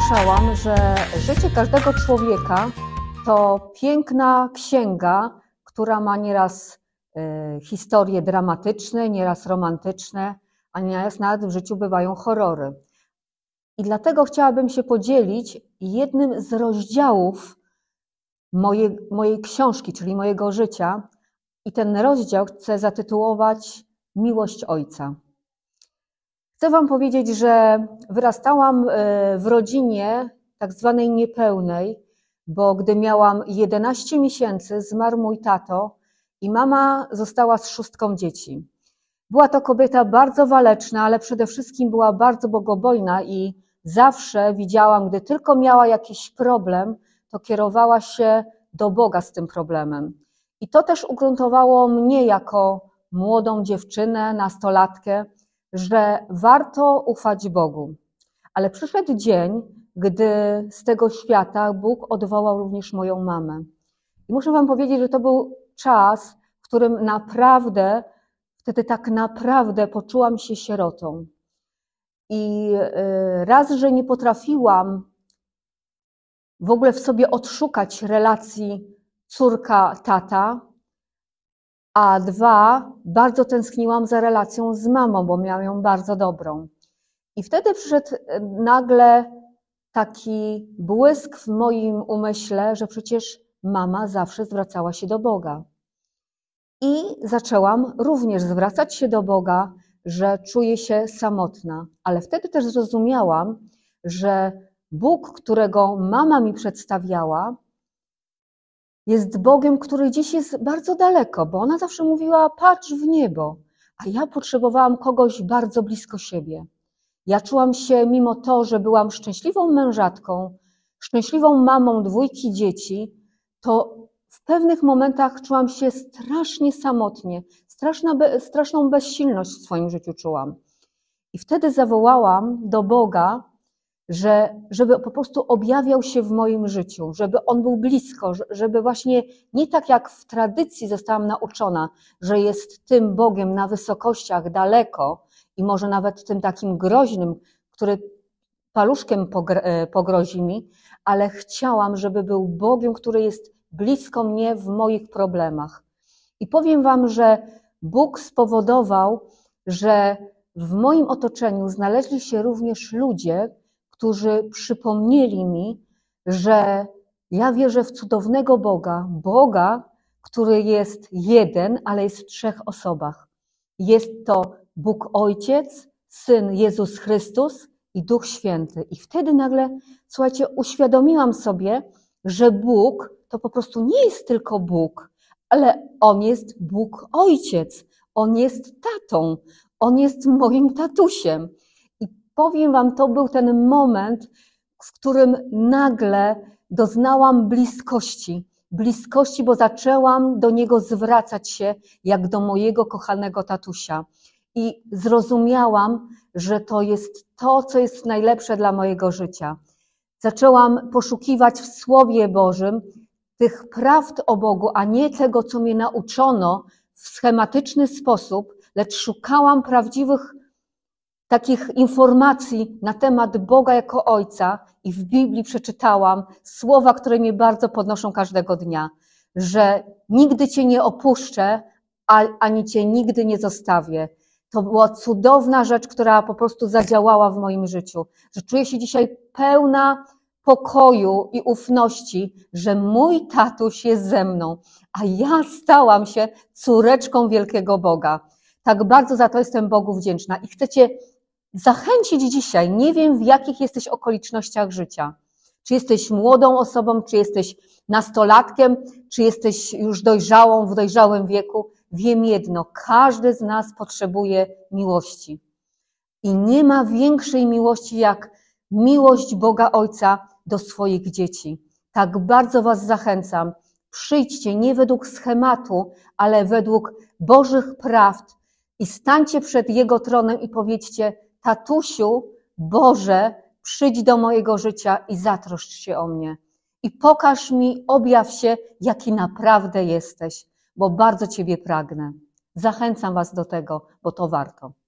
słyszałam, że życie każdego człowieka to piękna księga, która ma nieraz historie dramatyczne, nieraz romantyczne, a nieraz nawet w życiu bywają horrory. I dlatego chciałabym się podzielić jednym z rozdziałów mojej książki, czyli mojego życia. I ten rozdział chcę zatytułować Miłość Ojca. Chcę wam powiedzieć, że wyrastałam w rodzinie tak zwanej niepełnej, bo gdy miałam 11 miesięcy, zmarł mój tato i mama została z 6 dzieci. Była to kobieta bardzo waleczna, ale przede wszystkim była bardzo bogobojna i zawsze widziałam, gdy tylko miała jakiś problem, to kierowała się do Boga z tym problemem. I to też ugruntowało mnie jako młodą dziewczynę, nastolatkę, że warto ufać Bogu. Ale przyszedł dzień, gdy z tego świata Bóg odwołał również moją mamę. I muszę wam powiedzieć, że to był czas, w którym wtedy tak naprawdę poczułam się sierotą. I raz, że nie potrafiłam w ogóle w sobie odszukać relacji córka-tata, a 2, bardzo tęskniłam za relacją z mamą, bo miałam ją bardzo dobrą. I wtedy przyszedł nagle taki błysk w moim umyśle, że przecież mama zawsze zwracała się do Boga. I zaczęłam również zwracać się do Boga, że czuję się samotna. Ale wtedy też zrozumiałam, że Bóg, którego mama mi przedstawiała, jest Bogiem, który dziś jest bardzo daleko, bo ona zawsze mówiła, patrz w niebo, a ja potrzebowałam kogoś bardzo blisko siebie. Ja czułam się, mimo to, że byłam szczęśliwą mężatką, szczęśliwą mamą 2 dzieci, to w pewnych momentach czułam się strasznie samotnie, straszną bezsilność w swoim życiu czułam. I wtedy zawołałam do Boga, żeby po prostu objawiał się w moim życiu, żeby On był blisko, żeby właśnie nie tak jak w tradycji zostałam nauczona, że jest tym Bogiem na wysokościach, daleko i może nawet tym takim groźnym, który paluszkiem pogrozi mi, ale chciałam, żeby był Bogiem, który jest blisko mnie w moich problemach. I powiem wam, że Bóg spowodował, że w moim otoczeniu znaleźli się również ludzie, którzy przypomnieli mi, że ja wierzę w cudownego Boga, który jest jeden, ale jest w 3 osobach. Jest to Bóg Ojciec, Syn Jezus Chrystus i Duch Święty. I wtedy nagle, słuchajcie, uświadomiłam sobie, że Bóg to po prostu nie jest tylko Bóg, ale On jest Bóg Ojciec, On jest tatą, On jest moim tatusiem. Powiem wam, to był ten moment, w którym nagle doznałam bliskości, bo zaczęłam do Niego zwracać się jak do mojego kochanego tatusia. I zrozumiałam, że to jest to, co jest najlepsze dla mojego życia. Zaczęłam poszukiwać w Słowie Bożym tych prawd o Bogu, a nie tego, co mnie nauczono w schematyczny sposób, lecz szukałam prawdziwych takich informacji na temat Boga jako Ojca i w Biblii przeczytałam słowa, które mnie bardzo podnoszą każdego dnia, że nigdy Cię nie opuszczę, ani Cię nigdy nie zostawię. To była cudowna rzecz, która po prostu zadziałała w moim życiu, że czuję się dzisiaj pełna pokoju i ufności, że mój tatuś jest ze mną, a ja stałam się córeczką wielkiego Boga. Tak bardzo za to jestem Bogu wdzięczna i chcę Cię zachęcić dzisiaj, nie wiem w jakich jesteś okolicznościach życia. Czy jesteś młodą osobą, czy jesteś nastolatkiem, czy jesteś już dojrzałą, w dojrzałym wieku. Wiem jedno, każdy z nas potrzebuje miłości. I nie ma większej miłości jak miłość Boga Ojca do swoich dzieci. Tak bardzo was zachęcam. Przyjdźcie nie według schematu, ale według Bożych prawd i stańcie przed Jego tronem i powiedzcie: tatusiu, Boże, przyjdź do mojego życia i zatroszcz się o mnie. I pokaż mi, objaw się, jaki naprawdę jesteś, bo bardzo Ciebie pragnę. Zachęcam was do tego, bo to warto.